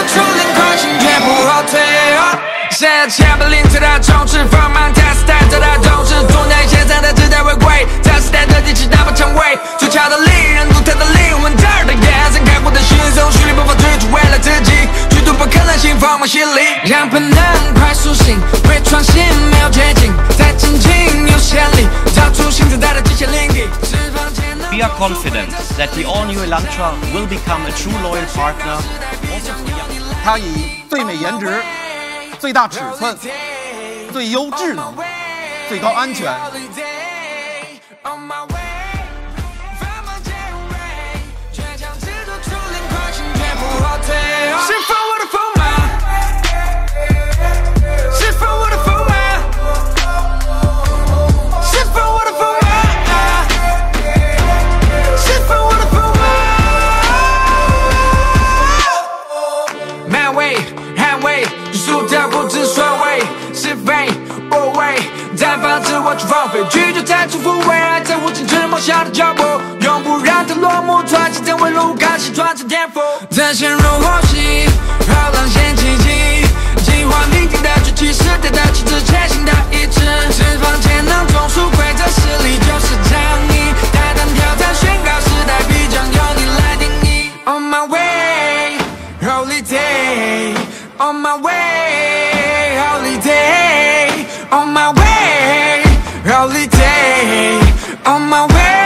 出零快心绝不后退。现在千百灵最大重视，放慢加时代最大重视，做那些在的时代回归，加时代的地气打破常规，最强的利刃，独特的灵魂，这儿的眼神，开阔的心胸，蓄力不放追逐，为了自己去突破可能性，放慢心理，让本能快苏醒，会创新没有捷径，在前进有潜力，找出新时代的极限领地。 We are confident that the all-new Elantra will become a true loyal partner also for young. 它以最美颜值、最大尺寸、最优智能、最高安全。 是否我的锋芒？是否我的锋芒？是否我的锋芒？是否我的锋芒？捍卫，输掉不知所谓，是非我为，绽放自我去放飞，拒绝再重复未来，在无尽之梦下的脚步，永不让它落幕，传奇成为路，感性传承天赋，展现如火星，好浪掀奇迹，计划明天的崛起，时代的旗帜，前行的意志，释放潜能，中枢规则，实力就是仗义，大胆挑战，宣告时代必将由你来定义。On my way, holy day. On my way, holy day. On my way, holy day. On my way.